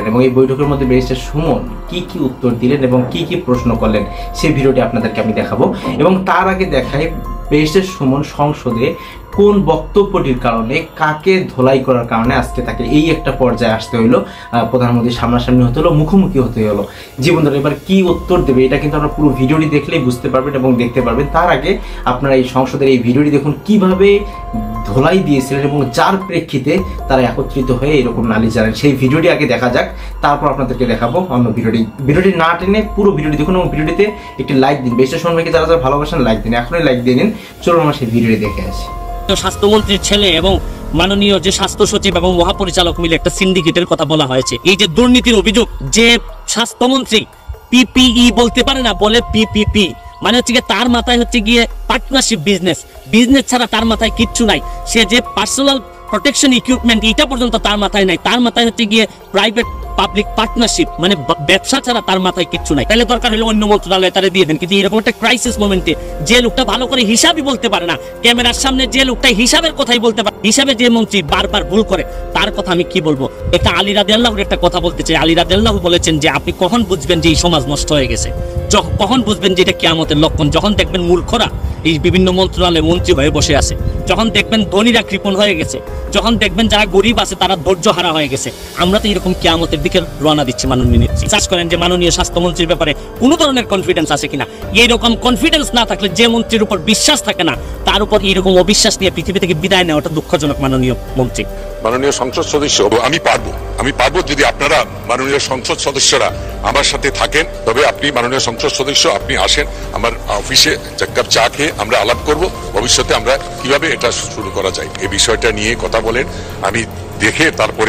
এবং এই বৈঠকের মধ্যে ব্যারিস্টার সুমন কি উত্তর দিলেন এবং কি প্রশ্ন করলেন সেই ভিডিওটি আপনাদেরকে আমি দেখাবো। এবং তার আগে দেখাই ব্যারিস্টার সুমন সংসদে কোন বক্তব্যটির কারণে কাকে ধোলাই করার কারণে আজকে তাকে এই একটা পর্যায়ে আসতে হইলো, প্রধানমন্ত্রীর সামনাসামনি হতে হলো, মুখোমুখি হতে হলো। জীবনধারা এবার কি উত্তর দেবে এটা কিন্তু আপনারা পুরো ভিডিওটি দেখলেই বুঝতে পারবেন এবং দেখতে পারবেন। তার আগে আপনারা এই সংসদের এই ভিডিওটি দেখুন কিভাবে ধোলাই দিয়েছিলেন এবং যার প্রেক্ষিতে তারা একত্রিত হয়ে এরকম নালিশ জানান। সেই ভিডিওটি আগে দেখা যাক, তারপর আপনাদেরকে দেখাবো অন্য ভিডিওটি না টেনে পুরো ভিডিওটি দেখুন এবং ভিডিওটিতে একটি লাইক দিন। ব্যারিস্টার সুমন ভাইকে যারা ভালোবাসেন লাইক দিন, এখনই লাইক দিয়ে দিন। চলুন আমরা সেই ভিডিওটি দেখে আসি। স্বাস্থ্যমন্ত্রীর ছেলে এবং মাননীয় যে স্বাস্থ্য সচিব এবং মহাপরিচালক মিলে একটা সিন্ডিকেটের কথা বলা হয়েছে। এই যে দুর্নীতির অভিযোগ, যে স্বাস্থ্যমন্ত্রী পিপিই বলতে পারে না, বলে পিপিপি, মানে হচ্ছে গিয়ে তার মাথায় হচ্ছে গিয়ে পার্টনারশিপ বিজনেস ছাড়া তার মাথায় কিচ্ছু নাই। সে যে পার্সোনাল প্রোটেকশন ইকুইপমেন্ট এটা পর্যন্ত তার মাথায় নাই, তার মাথায় হচ্ছে গিয়ে প্রাইভেট পাবলিক পার্টনারশিপ মানে ব্যবসা ছাড়া তার মাথায় কিচ্ছু নাই। তাহলে দরকার হলে অন্য মন্ত্রণালয়ে তারা দিয়ে দেন। কিন্তু এরকম একটা ক্রাইসিস মোমেন্টে যে লোকটা ভালো করে হিসাবই বলতে পারে না, ক্যামেরার সামনে যে লোকটা হিসাবের কথাই বলতে পারে, হিসাবে যে মন্ত্রী বারবার ভুল করে, তার কথা আমি কি বলবো। একটা আলী রাদিয়াল্লাহুর একটা কথা বলতে চাই। আলী রাদিয়াল্লাহু বলেছেন যে আপনি কখন বুঝবেন যে এই সমাজ নষ্ট হয়ে গেছে, কখন বুঝবেন যে এটা কিয়ামতের লক্ষণ, যখন দেখবেন মূর্খরা এই বিভিন্ন মন্ত্রণালয়ে মন্ত্রী হয়ে বসে আছে, যখন দেখবেন ধনীরা কৃপণ হয়ে গেছে, যখন দেখবেন যারা গরিব আছে তারা ধৈর্য হারা হয়ে গেছে। আমরা তো এরকম কিয়ামতের দিকে রওনা দিচ্ছি। মাননীয় নেত্রী চাষ করেন যে মাননীয় স্বাস্থ্যমন্ত্রীর ব্যাপারে কোনো ধরনের কনফিডেন্স আছে কিনা। এইরকম কনফিডেন্স না থাকলে, যে মন্ত্রীর উপর বিশ্বাস থাকে না তার উপর এইরকম অবিশ্বাস নিয়ে পৃথিবী থেকে বিদায় নেওয়াটা দুঃখজনক। মাননীয় মন্ত্রী, মাননীয় সংসদ সদস্য, আমি পারবো যদি আপনারা মাননীয় সংসদ সদস্যরা আমার সাথে থাকেন, তবে আপনি মাননীয় সংসদ সদস্য আপনি আসেন আমার অফিসে, এক কাপ চা খেয়ে আমরা আলাপ করব ভবিষ্যতে আমরা কিভাবে এটা শুরু করা যায় এই বিষয়টা নিয়ে কথা বলেন। আমি দেখে তারপরে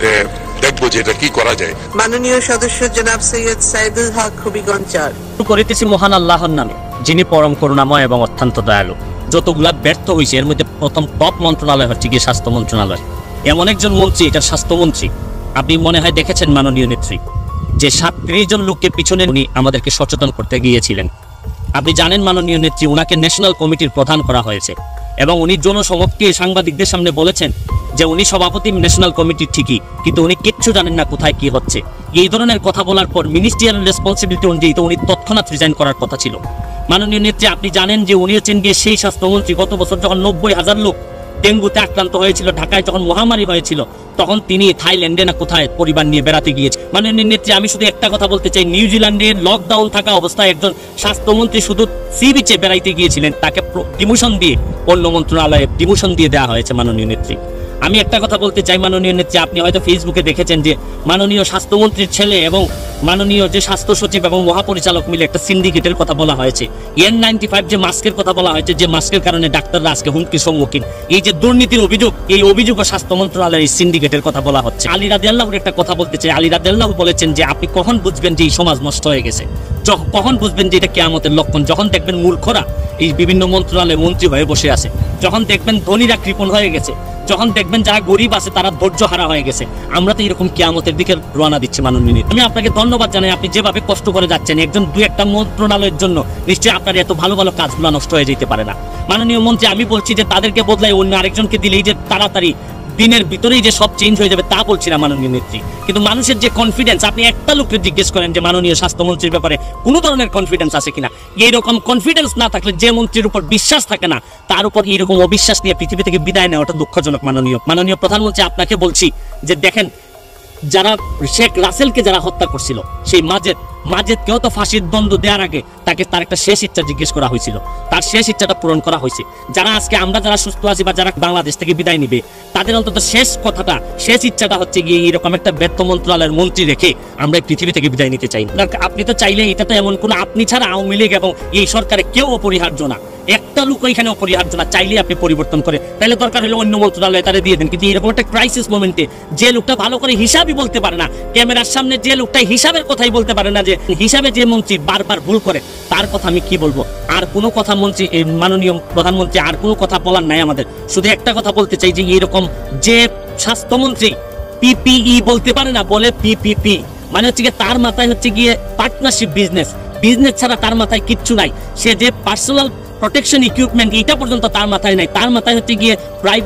দেখবো যে এটা কি করা যায়। মাননীয় সদস্য জনাব সৈয়দ সাইদুল হক হবিগঞ্জ করিতেছি মহান আল্লাহর নামে, যিনি পরম করুণাময় এবং অত্যন্ত দয়ালু। যতগুলা ব্যর্থ হয়েছে এর মধ্যে প্রথম টপ মন্ত্রণালয় হচ্ছে গিয়ে স্বাস্থ্য মন্ত্রণালয়। এমন একজন মন্ত্রী, এটা স্বাস্থ্যমন্ত্রী, আপনি মনে হয় দেখেছেন মাননীয় নেত্রী, যে 37 জন লোককে পিছনে উনি আমাদেরকে সচেতন করতে গিয়েছিলেন। আপনি জানেন মাননীয় নেত্রী, উনাকে ন্যাশনাল কমিটির প্রধান করা হয়েছে এবং উনি জনসমক্ষে সাংবাদিকদের সামনে বলেছেন যে উনি সভাপতি ন্যাশনাল কমিটির ঠিকই, কিন্তু উনি কিচ্ছু জানেন না কোথায় কি হচ্ছে। এই ধরনের কথা বলার পর মিনিস্ট্রিয়াল রেসপন্সিবিলিটি অনুযায়ী তো উনি তৎক্ষণাৎ রিজাইন করার কথা ছিল। মাননীয় নেত্রী, আপনি জানেন যে উনি হচ্ছেন গিয়ে সেই স্বাস্থ্যমন্ত্রী, গত বছর যখন 90,000 লোক ডেঙ্গুতে আক্রান্ত হয়েছিল, ঢাকায় যখন মহামারী হয়েছিল, তখন তিনি থাইল্যান্ডে না কোথায় পরিবার নিয়ে বেড়াতে গিয়েছে। মাননীয় নেত্রী, আমি শুধু একটা কথা বলতে চাই, নিউজিল্যান্ডের লকডাউন থাকা অবস্থায় একজন স্বাস্থ্যমন্ত্রী শুধু সি বিচে বেড়াইতে গিয়েছিলেন, তাকে ডিমোশন দিয়ে অন্য মন্ত্রণালয়ে ডিমোশন দিয়ে দেওয়া হয়েছে। মাননীয় নেত্রী, আমি একটা কথা বলতে চাই মাননীয় নেত্রী, আপনি হয়তো ফেসবুকে দেখেছেন যে মাননীয় স্বাস্থ্যমন্ত্রীর ছেলে এবং মাননীয় যে স্বাস্থ্য সচিব এবং মহাপরিচালক মিলে একটা সিন্ডিকেটের কথা বলা হয়েছে। N95 যে মাস্কের কথা বলা হয়েছে, যে মাস্কের কারণে ডাক্তাররা আজকে হুমকির সম্মুখীন, এই যে দুর্নীতির অভিযোগ, এই অভিযোগ স্বাস্থ্য মন্ত্রণালয়ের এই সিন্ডিকেটের কথা বলা হচ্ছে। আলী রাদিয়াল্লাহুর একটা কথা বলতে চাই। আলী রাদিয়াল্লাহু বলেছেন যে আপনি কখন বুঝবেন যে এই সমাজ নষ্ট হয়ে গেছে, কখন বুঝবেন যে এটা কিয়ামতের লক্ষণ, যখন দেখবেন মূর্খরা এই বিভিন্ন মন্ত্রণালয়ে মন্ত্রী হয়ে বসে আছে, যখন দেখবেন ধনীরা কৃপণ হয়ে গেছে, যখন দেখবেন যারা গরিব আছে তারা ধৈর্য হারা হয়ে গেছে। আমরা তো এরকম কিয়ামতের দিকে রওনা দিচ্ছি। মাননীয় নেত্রী, আমি আপনাকে ধন্যবাদ জানাই, আপনি যেভাবে কষ্ট করে যাচ্ছেন। একজন দুই একটা মন্ত্রণালয়ের জন্য নিশ্চয়ই আপনার এত ভালো ভালো কাজগুলো নষ্ট হয়ে যেতে পারে না। মাননীয় মন্ত্রী, আমি বলছি যে তাদেরকে বদলাই অন্য আরেকজনকে দিলেই যে তাড়াতাড়ি দিনের ভিতরেই যে সব চেঞ্জ হয়ে যাবে তা বলছি না মাননীয় নেত্রী, কিন্তু মানুষের যে কনফিডেন্স, আপনি একটা লোককে জিজ্ঞেস করেন যে মাননীয় স্বাস্থ্যমন্ত্রীর ব্যাপারে কোনো ধরনের কনফিডেন্স আছে কিনা। এইরকম কনফিডেন্স না থাকলে, যে মন্ত্রীর উপর বিশ্বাস থাকে না তার উপর এইরকম অবিশ্বাস নিয়ে পৃথিবী থেকে বিদায় নেওয়াটা দুঃখজনক। মাননীয় প্রধানমন্ত্রী, আপনাকে বলছি যে দেখেন, যারা শেখ রাসেলকে যারা হত্যা করছিল, সেই মাজেদকেও তো ফাঁসির দণ্ড দেওয়ার আগে তাকে তার একটা শেষ ইচ্ছা জিজ্ঞেস করা হয়েছিল, তার শেষ ইচ্ছাটা পূরণ করা হয়েছে। যারা আজকে আমরা যারা সুস্থ আছি বা যারা বাংলাদেশ থেকে বিদায় নিবে, তাদের অন্তত শেষ কথাটা, শেষ ইচ্ছাটা হচ্ছে গিয়ে এরকম একটা ব্যর্থ মন্ত্রণালয়ের মন্ত্রী রেখে আমরা এই পৃথিবী থেকে বিদায় নিতে চাই। আপনি তো চাইলে, এটা তো এমন কোনো আপনি ছাড়া আওয়ামী লীগ এবং এই সরকারে কেউ অপরিহার্য না, একটা লোক এখানে অপরিহার্য না, চাইলে আপনি পরিবর্তন করে, তাহলে দরকার হলে অন্য মন্ত্রণালয়ে তারা দিয়ে দেন। কিন্তু এরকম একটা ক্রাইসিস মোমেন্টে যে লোকটা ভালো করে হিসাবই বলতে পারে না, ক্যামেরার সামনে যে লোকটা হিসাবের কথাই বলতে পারে না, যে হিসাবে যে মন্ত্রী বারবার ভুল করে, তার কথা আমি কি বলবো। আর কোনো কথা মন্ত্রী, মাননীয় প্রধানমন্ত্রী, আর কোনো কথা বলার নাই আমাদের। শুধু একটা কথা বলতে চাই যে এরকম যে স্বাস্থ্যমন্ত্রী পিপিই বলতে পারে না, বলে পিপিপি, মানে হচ্ছে গিয়ে তার মাথায় হচ্ছে গিয়ে পার্টনারশিপ বিজনেস ছাড়া তার মাথায় কিচ্ছু নাই। সে যে পার্সোনাল প্রোটেকশন ইকুইপমেন্ট এটা পর্যন্ত তার মাথায় নাই, তার মাথায় হচ্ছে গিয়ে প্রাইভেট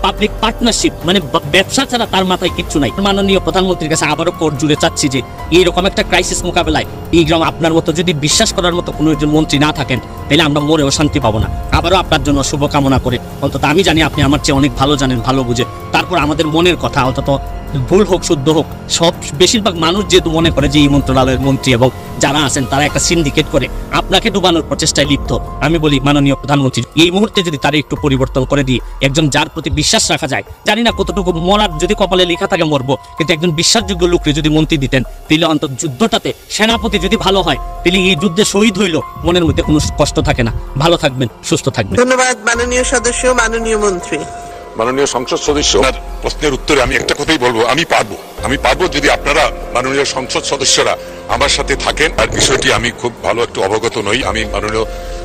পাবলিক পার্টনারশিপ, মানে ব্যবসা ছাড়া তার মাথায় কিচ্ছু নাই। মাননীয় প্রধানমন্ত্রীর কাছে আবারও কোর্ট জুড়ে চাচ্ছি যে এইরকম একটা ক্রাইসিস মোকাবেলায় এইরকম আপনার মতো যদি বিশ্বাস করার মতো কোনো একজন মন্ত্রী না থাকেন, তাহলে আমরা মরেও শান্তি পাবো না। আবারও আপনার জন্য শুভকামনা করে, অন্তত আমি জানি আপনি আমার চেয়ে অনেক ভালো জানেন, ভালো বুঝে, তারপর আমাদের মনের কথা অন্তত ভুল হোক শুদ্ধ হোক, সব বেশিরভাগ মানুষ যেহেতু মনে করে যে এই মন্ত্রণালয়ের মন্ত্রী এবং যারা আছেন তারা একটা সিন্ডিকেট করে আপনাকে ডুবানোর প্রচেষ্টায় লিপ্ত। আমি বলি মাননীয় প্রধানমন্ত্রী এই মুহূর্তে যদি তারা একটু পরিবর্তন করে দিয়ে একজন যার প্রতি বিশ্বাস রাখা যায়, জানি না কতটুকু মরার যদি কপালে লেখা থাকে মরবো, কিন্তু একজন বিশ্বাসযোগ্য লোককে যদি মন্ত্রী দিতেন, তাহলে অন্তত যুদ্ধটাতে সেনাপতি যদি ভালো হয়, তাহলে এই যুদ্ধে শহীদ হইলো মনের মধ্যে কোনো কষ্ট থাকে না। ভালো থাকবেন, সুস্থ থাকবেন। ধন্যবাদ মাননীয় সদস্য, মাননীয় মন্ত্রী। মাননীয় সংসদ সদস্য, আপনার প্রশ্নের উত্তরে আমি একটা কথাই বলবো, আমি পারবো যদি আপনারা মাননীয় সংসদ সদস্যরা আমার সাথে থাকেন। আর বিষয়টি আমি খুব ভালো একটু অবগত নই। আমি মাননীয়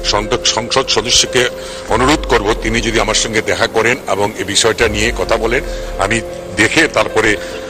সংসদ সদস্যকে অনুরোধ করব তিনি যদি আমার সঙ্গে দেখা করেন এবং এই বিষয়টা নিয়ে কথা বলেন, আমি দেখে তারপরে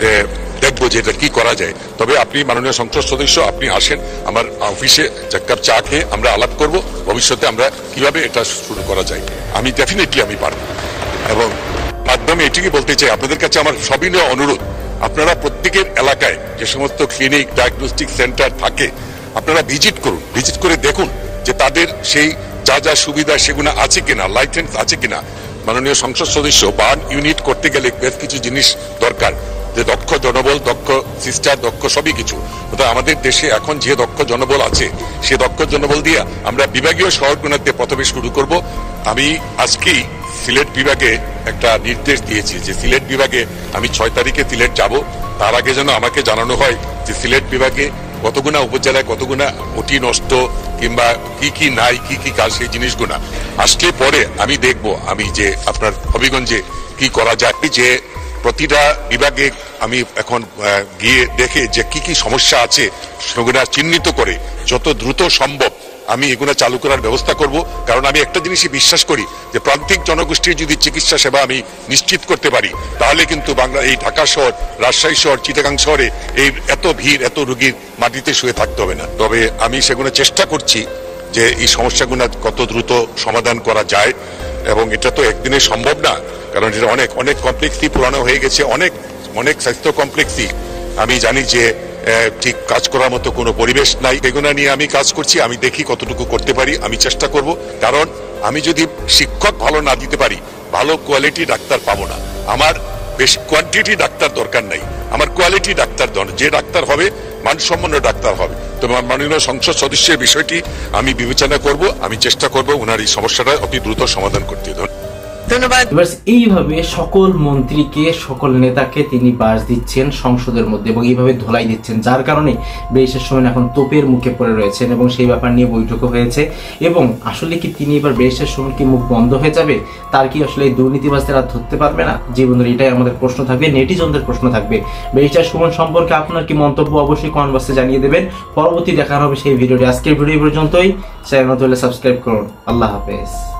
দেখবো যে এটা কি করা যায়। তবে আপনি মাননীয় সংসদ সদস্য, আপনি আসেন আমার অফিসে, এক কাপ চা খেয়ে আমরা আলাপ করব ভবিষ্যতে আমরা কিভাবে এটা শুরু করা যায়। আমি ডেফিনেটলি আমি পারবো। এবং মাধ্যমে এটিকে বলতে চাই আপনাদের কাছে আমার সবিনয় অনুরোধ, আপনারা প্রত্যেকের এলাকায় যে সমস্ত ক্লিনিক ডায়াগনস্টিক সেন্টার থাকে আপনারা ভিজিট করুন, ভিজিট করে দেখুন যে তাদের সেই যা যা সুবিধা সেগুলো আছে কিনা, লাইসেন্স আছে কিনা। মাননীয় সংসদ সদস্য, বার্ন ইউনিট করতে গেলে বেশ কিছু জিনিস দরকার, যে দক্ষ জনবল, দক্ষ সিস্টার, দক্ষ সবই কিছু। আমাদের দেশে এখন যে দক্ষ জনবল আছে সে দক্ষ জনবল দিয়ে আমরা বিভাগীয় শহরগুলোতে প্রথমে শুরু করব। আমি আজকেই সিলেট বিভাগে একটা নির্দেশ দিয়েছি যে সিলেট বিভাগে আমি 6 তারিখে সিলেট যাব। তার আগে যেন আমাকে জানানো হয় যে সিলেট বিভাগে কতগুনা উপজেলায় কতগুনা ওটি নষ্ট কিংবা কি কি নাই, কি কি কাজ, সেই জিনিসগুলা আসলে পরে আমি দেখব আমি যে আপনার হবিগঞ্জে কি করা যায়। যে প্রতিটা বিভাগে আমি এখন গিয়ে দেখে যে কি কি সমস্যা আছে সেগুলা চিহ্নিত করে যত দ্রুত সম্ভব আমি এগুলো চালু করার ব্যবস্থা করব। কারণ আমি একটা জিনিসই বিশ্বাস করি যে প্রান্তিক জনগোষ্ঠীর যদি চিকিৎসা সেবা আমি নিশ্চিত করতে পারি, তাহলে কিন্তু বাংলা এই ঢাকা শহর, রাজশাহী শহর, চিটাগাং শহরে এই এত ভিড়, এত রোগীর মাটিতে শুয়ে থাকতে হবে না। তবে আমি সেগুলো চেষ্টা করছি যে এই সমস্যাগুলো কত দ্রুত সমাধান করা যায়। এবং এটা তো একদিনে সম্ভব না, কারণ এটা অনেক অনেক কমপ্লেক্সই পুরানো হয়ে গেছে, অনেক অনেক স্বাস্থ্য কমপ্লেক্সই আমি জানি যে ঠিক কাজ করার মতো কোনো পরিবেশ নাই। এগুলো নিয়ে আমি কাজ করছি, আমি দেখি কতটুকু করতে পারি, আমি চেষ্টা করব। কারণ আমি যদি শিক্ষক ভালো না দিতে পারি, ভালো কোয়ালিটি ডাক্তার পাবো না। আমার বেশ কোয়ান্টিটি ডাক্তার দরকার নাই, আমার কোয়ালিটি ডাক্তার দরকার, যে ডাক্তার হবে মানসম্পন্ন ডাক্তার হবে। তো মাননীয় সংসদ সদস্যের বিষয়টি আমি বিবেচনা করব, আমি চেষ্টা করব ওনার এই সমস্যাটা অতি দ্রুত সমাধান করতে। ধন্যবাদ। এইভাবে সকল মন্ত্রীকে, সকল নেতাকে তিনি বাস দিচ্ছেন সংসদের মধ্যে এবং এইভাবে ধোলাই দিচ্ছেন, যার কারণে বেরিশের সময় এখন তোপের মুখে পড়ে রয়েছেন এবং সেই ব্যাপার নিয়ে বৈঠকও হয়েছে। এবং আসলে কি তিনি এবার বেরিশের সময় কি মুখ বন্ধ হয়ে যাবে, তার কি আসলে এই দুর্নীতিবাজদের আর ধরতে পারবে না? জীবনের এটাই আমাদের প্রশ্ন থাকবে, নেটিজনদের প্রশ্ন থাকবে। বেরিশের সুমন সম্পর্কে আপনার কি মন্তব্য অবশ্যই কমেন্ট বক্সে জানিয়ে দেবেন। পরবর্তী দেখা হবে সেই ভিডিওটি। আজকের ভিডিও পর্যন্তই। চ্যানেল হলে সাবস্ক্রাইব করুন। আল্লাহ হাফেজ।